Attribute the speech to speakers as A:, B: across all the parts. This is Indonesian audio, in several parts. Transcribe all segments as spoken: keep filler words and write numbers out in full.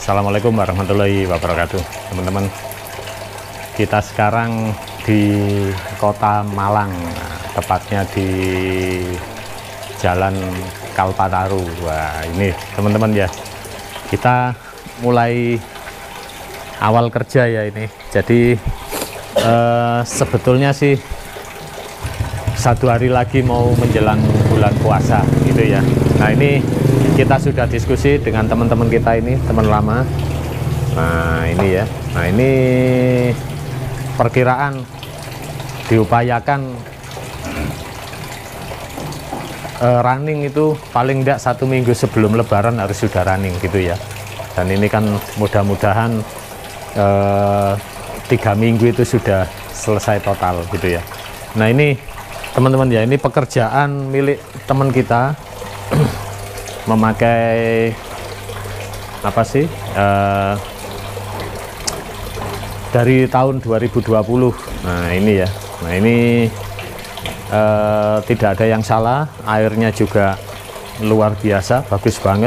A: Assalamualaikum warahmatullahi wabarakatuh, teman-teman. Kita sekarang di Kota Malang, nah, tepatnya di Jalan Kalpataru. Wah, ini teman-teman ya, kita mulai awal kerja ya ini. Jadi eh, sebetulnya sih satu hari lagi mau menjelang bulan puasa gitu ya. Nah, ini kita sudah diskusi dengan teman-teman kita ini, teman lama. Nah, ini ya. Nah, ini perkiraan diupayakan uh, running itu paling tidak satu minggu sebelum Lebaran harus sudah running gitu ya. Dan ini kan mudah-mudahan uh, tiga minggu itu sudah selesai total gitu ya. Nah, ini teman-teman ya, ini pekerjaan milik teman kita. Memakai apa sih uh, dari tahun dua ribu dua puluh. Nah, ini ya. Nah, ini uh, tidak ada yang salah, airnya juga luar biasa, bagus banget.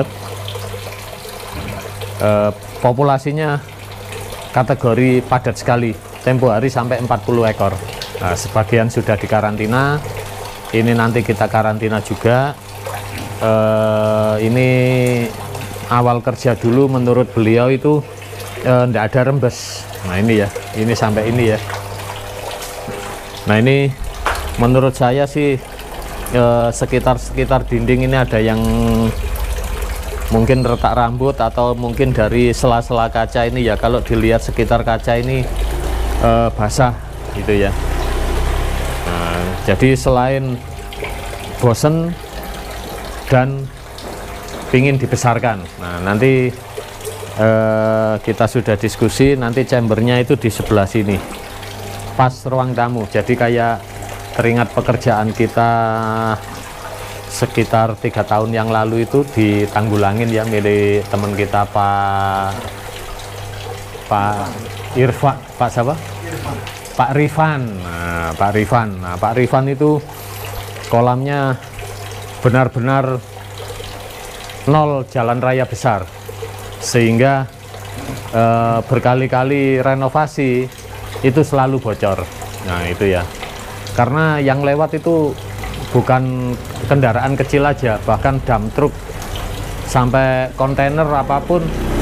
A: Uh, populasinya kategori padat sekali, tempo hari sampai empat puluh ekor. Nah, sebagian sudah dikarantina, ini nanti kita karantina juga. Uh, ini awal kerja dulu menurut beliau itu tidak uh, ada rembes. Nah, ini ya, ini sampai ini ya. Nah, ini menurut saya sih uh, sekitar sekitar dinding ini ada yang mungkin retak rambut atau mungkin dari sela-sela kaca ini ya. Kalau dilihat sekitar kaca ini uh, basah gitu ya. Nah, jadi selain bosen dan ingin dibesarkan, nah nanti eh, kita sudah diskusi, nanti chambernya itu di sebelah sini pas ruang tamu. Jadi kayak teringat pekerjaan kita sekitar tiga tahun yang lalu itu di Tanggulangin ya, milik teman kita Pak Pak Irfan, Pak siapa? Irfan. Pak Rifan. Nah, Pak Rifan. Nah, Pak Rifan itu kolamnya benar-benar nol jalan raya besar, sehingga e, berkali-kali renovasi itu selalu bocor. Nah, itu ya, karena yang lewat itu bukan kendaraan kecil aja, bahkan dump truk sampai kontainer apapun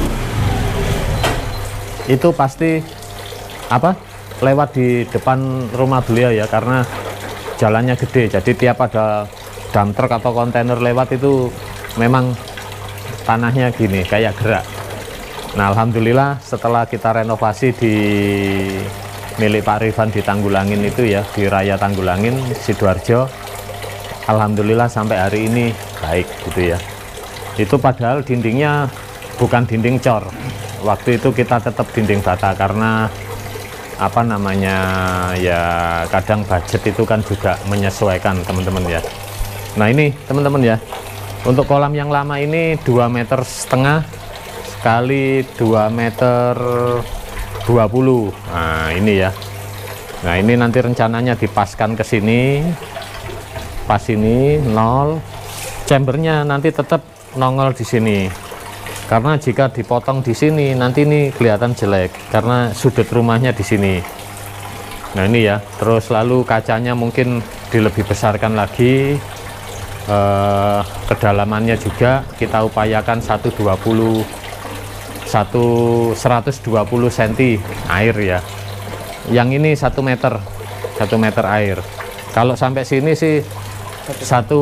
A: itu pasti apa lewat di depan rumah beliau ya, karena jalannya gede. Jadi tiap ada dump truk atau kontainer lewat itu memang tanahnya gini kayak gerak. Nah, alhamdulillah setelah kita renovasi di milik Pak Rifan di Tanggulangin itu ya, di Raya Tanggulangin Sidoarjo, alhamdulillah sampai hari ini baik gitu ya. Itu padahal dindingnya bukan dinding cor, waktu itu kita tetap dinding bata karena apa namanya ya, kadang budget itu kan juga menyesuaikan teman-teman ya. Nah, ini teman-teman ya, untuk kolam yang lama ini dua meter setengah kali dua meter dua puluh. Nah, ini ya. Nah, ini nanti rencananya dipaskan ke sini, pas ini nol, chambernya nanti tetap nongol di sini, karena jika dipotong di sini nanti ini kelihatan jelek karena sudut rumahnya di sini. Nah, ini ya, terus lalu kacanya mungkin dilebih besarkan lagi. Uh, kedalamannya juga kita upayakan seratus dua puluh seratus dua puluh sentimeter air ya. Yang ini satu meter satu meter air. Kalau sampai sini sih satu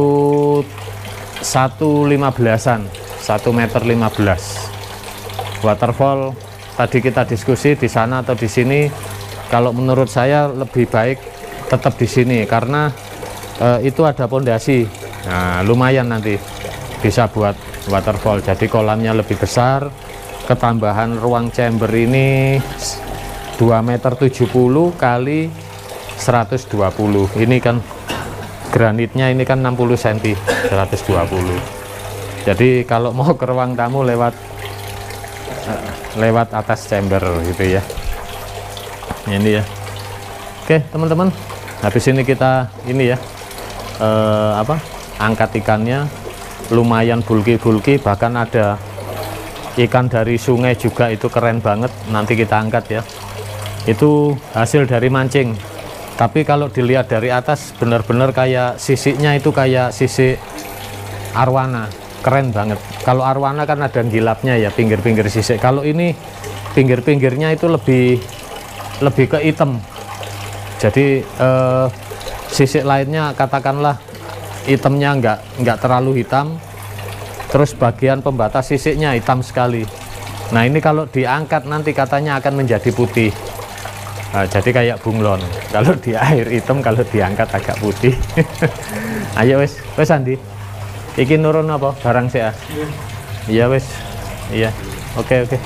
A: satu lima belasan, satu meter lima belas. Waterfall tadi kita diskusi di sana atau di sini. Kalau menurut saya lebih baik tetap di sini karena uh, itu ada pondasi. Nah, lumayan nanti bisa buat waterfall, jadi kolamnya lebih besar, ketambahan ruang chamber ini dua meter tujuh puluh kali seratus dua puluh. Ini kan granitnya ini kan enam puluh sentimeter, seratus dua puluh. Jadi kalau mau ke ruang tamu lewat lewat atas chamber gitu ya. Ini ya. Oke, teman-teman, habis ini kita ini ya eh, apa angkat ikannya lumayan bulky-bulky, bahkan ada ikan dari sungai juga itu keren banget, nanti kita angkat ya. Itu hasil dari mancing. Tapi kalau dilihat dari atas benar-benar kayak sisiknya itu kayak sisik arwana, keren banget. Kalau arwana kan ada gilapnya ya, pinggir-pinggir sisik. Kalau ini pinggir-pinggirnya itu lebih lebih ke hitam. Jadi eh, sisik lainnya katakanlah hitamnya nggak nggak terlalu hitam. Terus bagian pembatas sisiknya hitam sekali. Nah ini kalau diangkat nanti katanya akan menjadi putih. Nah, jadi kayak bunglon. Kalau di air hitam, kalau diangkat agak putih. Ayo wes, wes Andi. Iki nurun apa? Barang saya. Iya wes. Iya. Oke oke.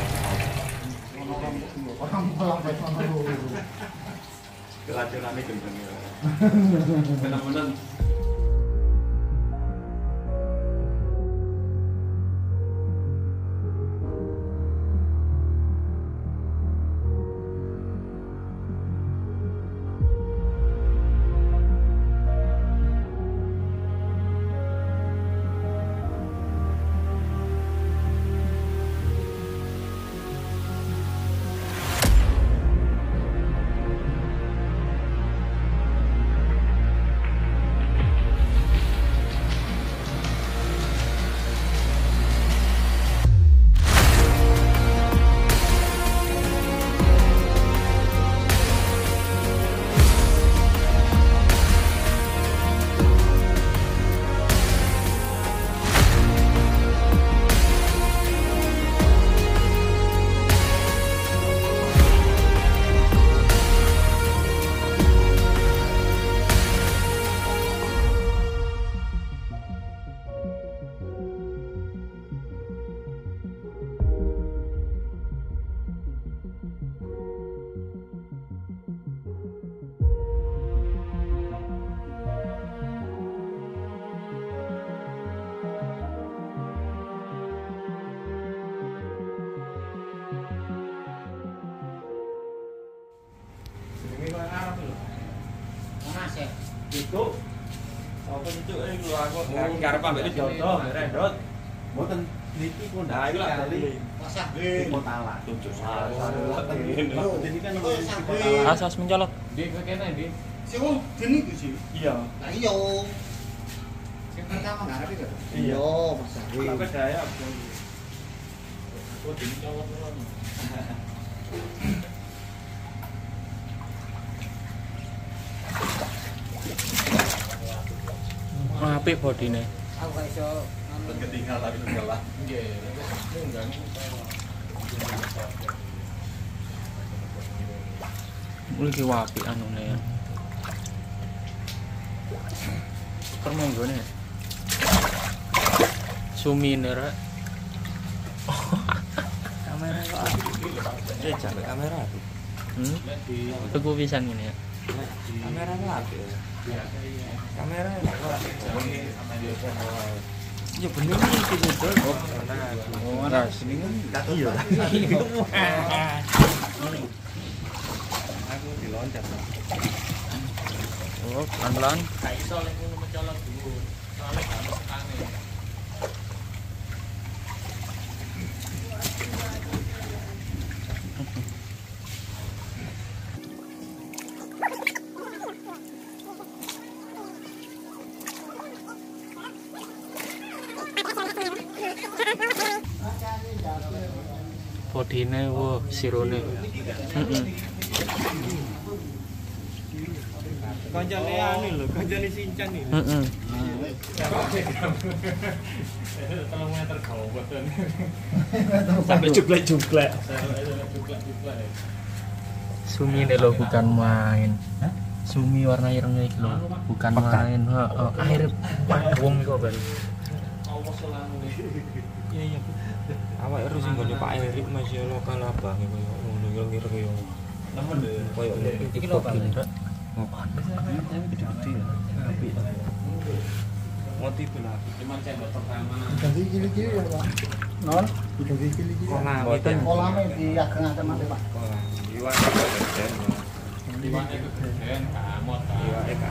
B: Itu apa itu eh aku karep ambek jodoh rendot. Mboten niki pun ndak kali. Masak di Kotala. Tujuh Oh, jadi kan
C: asas mencolok.
B: Di kene di.
D: Sing wong geni ku sih.
B: Iya.
D: Lah iya. Sing pertama ngarep itu.
B: Iya,
D: masak.
B: Sampai daya. Aku dicolok.
C: Apik bodine.
D: Aku gak iso
B: Ketinggal tapi enggak. Nggih.
C: Mulai wapi anune ya. Permonggone. Sumine rek. Kamera kok. Eh, sampai kamera tuh. Hmm? Teguh pisan ngene ya.
B: Kamera apik. Kamera
C: Ya bener iki jebol.
B: Oh, nah, sini kan iya. Aku diloncat.
C: Oh, pelan-pelan.
A: Gak iso lek ngono mencolok dulu. Soale gak ono sekane.
C: Bodine wo sirone. Heeh.
B: Kancane anu lho, kancane sincang iki.
C: Heeh.
A: Telung meter gawat.
C: Sampai jublek-jublek. Sumine lho bukan main. Sumi warna ireng iki lho, bukan main. Heeh. Air wong iku ben.
B: Iya iya. Awak harus sing ngene Pak Erik masih lokal abang koyo ngono yo ngira koyo. Nemen lho. Koyo iki lho Pak. Ngopan. Gede-gede ya. Apik. Motif lah.
A: Cuman sendok pertama.
D: ganti kili-kili ya, Pak. Nol, ganti kili-kili.
B: Kolam mboten.
D: Kolame diageng-ageng Mas, Pak.
B: Kolam. Iwak geden.
A: Iwane kegeden kamot.
B: Iwake kan.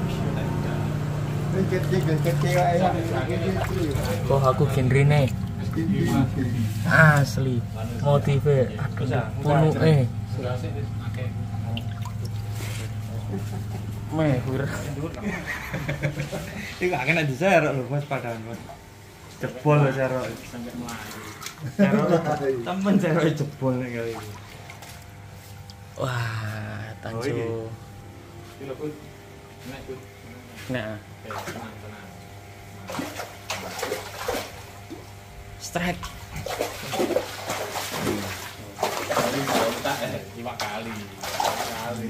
D: Ini kecil-kecil kayak
C: Kok aku genrene. Asli. Motive. Aduh, punuke. Meh, wir.
B: Iki gak kena diserok lho Mas padahal Mas. Jebol serok. Serok temen serok jebol nek kali iki.
C: Wah, tanjo. Nah. Strike.
A: Lima kali. Kali.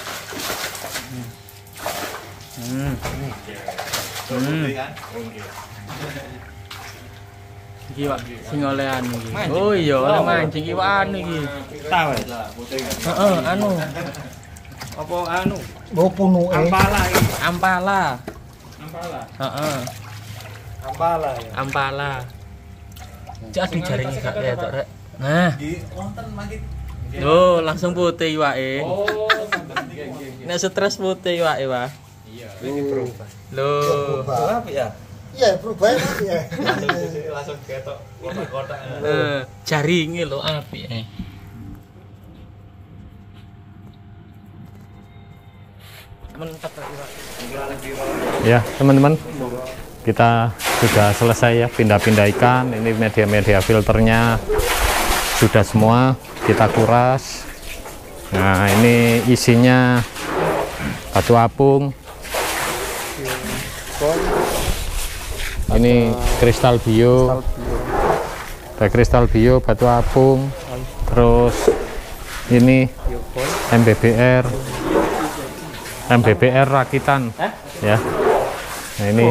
C: Hmm. Hmm. Iki Pak, sing olehan iki. Oh iya, oleh mancing iki anu iki.
B: Tahu.
C: Heeh, anu.
B: Apa anu?
D: Oh punuke.
B: Ampala iki.
C: Ampala.
B: Ampala.
C: Heeh.
B: Ampala ya.
C: Ampala. Jadi jaringnya gak ketok rek. Nah. Oh, langsung putih iwake.
B: Oh,
C: Nek stres putih iwake, Pak.
B: iya, ini berubah.
C: Loh.
B: Apa ya?
D: Iya, berubah ya.
B: Langsung ketok kotak-kotak.
C: Eh, jaringe lho apik eh. Mentek iwak.
A: Ya teman-teman, kita sudah selesai ya pindah-pindah ikan. Ini media-media filternya sudah semua kita kuras. Nah ini isinya batu apung, ini kristal bio, ada kristal bio, batu apung, terus ini M B B R, M B B R rakitan ya. Nah ini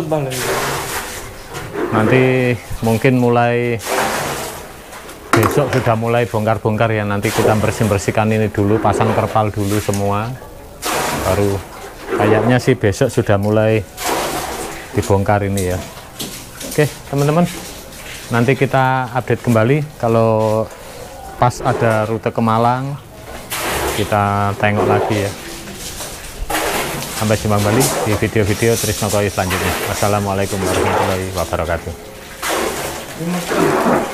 A: nanti mungkin mulai besok sudah mulai bongkar-bongkar ya, nanti kita bersih-bersihkan ini dulu, pasang terpal dulu semua, baru kayaknya sih besok sudah mulai dibongkar ini ya. Oke teman-teman, nanti kita update kembali kalau pas ada rute ke Malang, kita tengok lagi ya. Sampai jumpa kembali di video-video Trisno Koi selanjutnya. Wassalamualaikum warahmatullahi wabarakatuh.